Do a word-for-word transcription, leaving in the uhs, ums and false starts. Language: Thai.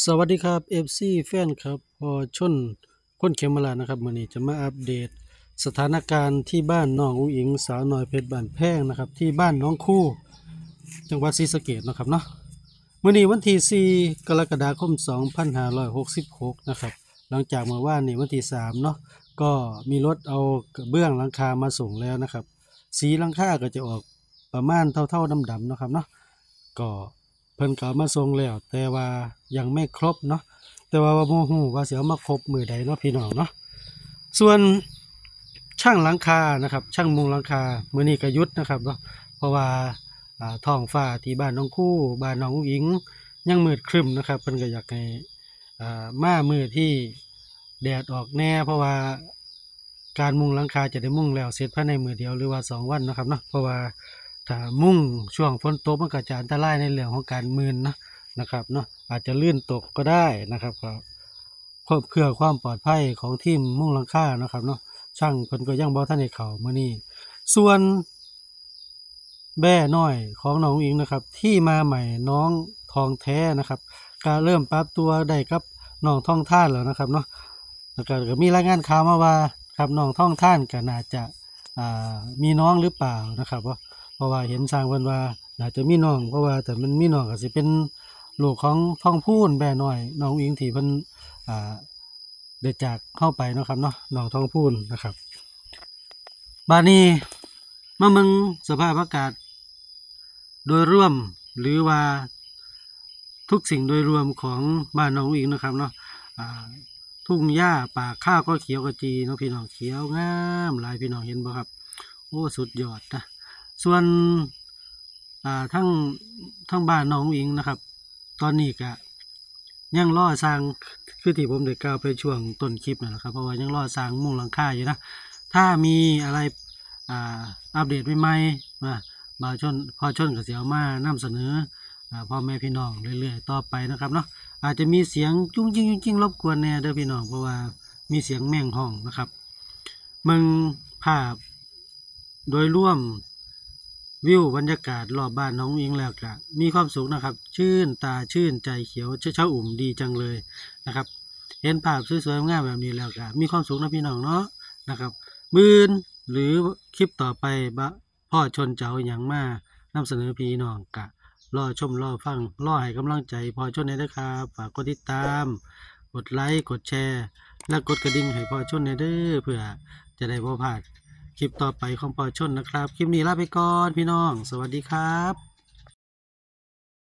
สวัสดีครับ เอฟ ซี แฟนครับพอชนคนเขมราชนะครับมื้อนี้จะมาอัปเดตสถานการณ์ที่บ้านน้องอุ๋งอิ๋งสาวน้อยเพชรบ้านแพงนะครับที่บ้านน้องคู่จังหวัดศรีสะเกษนะครับเนาะมื้อนี้วันที่สี่กรกฎาคมสองพันห้าร้อยหกสิบหกนะครับหลังจากเมื่อวานนี้วันที่สามเนาะก็มีรถเอากระเบื้องหลังคามาส่งแล้วนะครับสีหลังคาก็จะออกประมาณเท่าๆดำๆเนาะครับเนาะก็เพิ่นก็เอามาส่งแล้วแต่ว่ายังไม่ครบเนาะแต่ว่าบ่ฮู้ว่าสิเอามาครบมื้อใดเนาะพี่น้องเนาะส่วนช่างหลังคานะครับช่างมุงหลังคามื้อนี้ก็หยุดนะครับเนาะเพราะว่าอ่าท้องฟ้าที่บ้านน้องคู่บ้านน้องอุ๋งอิ๋งยังมืดครึ้มนะครับเพิ่นก็อยากให้อ่ามามื้อที่แดดออกแน่เพราะว่าการมุงหลังคาจะได้มุงแล้วเสร็จภายในมื้อเดียวหรือว่าสองวันนะครับเนาะเพราะว่าถ้ามุงช่วงฝนตกมันก็จะอันตรายในเรื่องของการมืนเนาะนะครับเนาะอาจจะลื่นตกก็ได้นะครับก็เพื่อความปลอดภัยของทีมมุงหลังคานะครับเนาะช่างเพิ่นก็ยังบ่ทันได้เข้ามื้อนี้ส่วนแบ่น้อยของน้องอุ๋งอิ๋งนะครับที่มาใหม่น้องทองแท้นะครับก็เริ่มปรับตัวได้กับน้องทองท่านแล้วนะครับเนาะแล้วก็ก็มีรายงานข่าวมาว่าครับน้องทองท่านก็น่าจะอ่ามีน้องหรือเปล่านะครับเพราะเพราะว่าเห็นสร้างเพิ่นว่าน่าจะมีน้องเพราะว่าแต่มันมีน้องก็สิเป็นลูกของทองพูนแบ่น้อยน้องอุ๋งอิ๋งที่เพิ่นอ่าได้จากเฮาไปเนาะครับเนาะน้องทองพูนนะครับบัดนี้มาเบิ่งสภาพอากาศโดยรวมหรือว่าทุกสิ่งโดยรวมของบ้านน้องอุ๋งอิ๋งนะครับเนาะอ่าทุ่งหญ้าป่าข้าวก็เขียวกระจีเนาะพี่น้องเขียวงามหลายพี่น้องเห็นบ่ครับโอ้สุดยอดนะส่วนอ่าทั้งทั้งบ้านน้องอุ๋งอิ๋งนะครับตอนนี้ก็ยังรอสร้างคือที่ผมได้กล่าวไปช่วงต้นคลิปนั่นแหละครับเพราะว่ายังรอสร้างมุงหลังคาอยู่นะถ้ามีอะไรอ่าอัปเดตใหม่ๆมาบ่าวชนพอชนก็สิเอามานำเสนออ่าพ่อแม่พี่น้องเรื่อยๆต่อไปนะครับเนาะอาจจะมีเสียงจุ้งจิ้งจุ้งจิ้งรบกวนแน่เด้อพี่น้องเพราะว่ามีเสียงแม่งห้องนะครับมึงภาพโดยรวมวิวบรรยากาศรอบบ้านน้องอุ๋งอิ๋งแล้วก็มีความสุขนะครับชื่นตาชื่นใจเขียวเช้าอุ่มดีจังเลยนะครับเห็นภาพสวยๆงามแบบนี้แล้วก็มีความสุขนะพี่น้องเนาะนะครับมื้อหรือคลิปต่อไปบะพ่อชนเจ้าอย่างมานำเสนอพี่น้องกะรอชมรอฟังรอให้กำลังใจพ่อชนได้ด้วยครับฝากกดติดตามกดไลค์กดแชร์และกดกระดิ่งให้พ่อชนได้เด้อเพื่อจะได้บ่พลาดคลิปต่อไปของพ่อชนนะครับคลิปนี้ลาไปก่อนพี่น้องสวัสดีครับ